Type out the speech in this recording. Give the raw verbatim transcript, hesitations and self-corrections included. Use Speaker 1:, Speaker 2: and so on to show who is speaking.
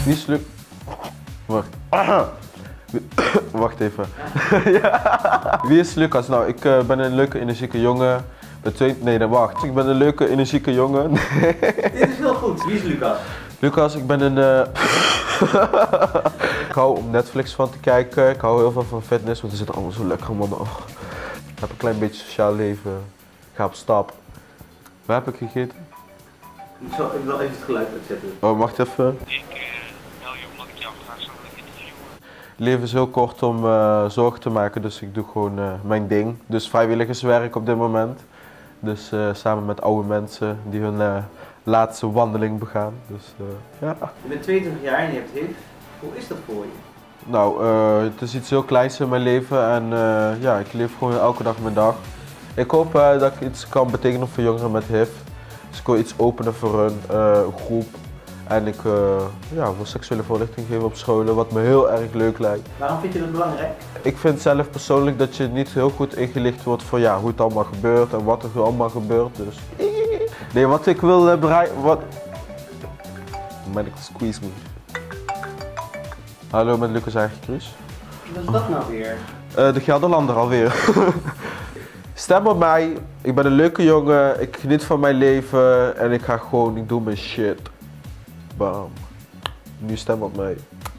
Speaker 1: Wie is Luc... Wacht. Wacht even. Ja. Wie is Lucas? Nou, ik uh, ben een leuke, energieke jongen. Ben twee... Nee, dan wacht. Ik ben een leuke, energieke jongen.
Speaker 2: Dit is heel goed. Wie is Lucas?
Speaker 1: Lucas, ik ben een... Uh... ik hou om Netflix van te kijken. Ik hou heel veel van fitness, want er zit allemaal zo lekker in mijn oog. Ik heb een klein beetje sociaal leven. Ik ga op stap. Waar heb ik gegeten?
Speaker 2: Ik, zal, ik wil even het geluid uitzetten.
Speaker 1: Oh, wacht even.
Speaker 3: Ik uh, bel je omdat ik jou graag zou willen interviewen.
Speaker 1: Het leven is heel kort om uh, zorgen te maken, dus ik doe gewoon uh, mijn ding. Dus vrijwilligerswerk op dit moment. Dus uh, samen met oude mensen die hun uh, laatste wandeling begaan. Dus, uh, ja.
Speaker 2: Je bent tweeëntwintig jaar en je hebt H I V. Hoe is dat voor je?
Speaker 1: Nou, uh, het is iets heel kleins in mijn leven en uh, ja, ik leef gewoon elke dag mijn dag. Ik hoop uh, dat ik iets kan betekenen voor jongeren met H I V. Dus ik wil iets openen voor hun uh, groep. En ik uh, ja, wil seksuele voorlichting geven op scholen, wat me heel erg leuk lijkt.
Speaker 2: Waarom vind je dat belangrijk?
Speaker 1: Ik vind zelf persoonlijk dat je niet heel goed ingelicht wordt voor ja, hoe het allemaal gebeurt en wat er allemaal gebeurt. Dus. Nee, wat ik wil uh, bereiken. Wat... Man, ik squeeze me. Hallo, met Lucas Eigenkruis.
Speaker 2: Wat is dat nou weer?
Speaker 1: Uh, de Gelderlander alweer. Stem op mij, ik ben een leuke jongen, ik geniet van mijn leven en ik ga gewoon, ik doe mijn shit. Bam. Nu stem op mij.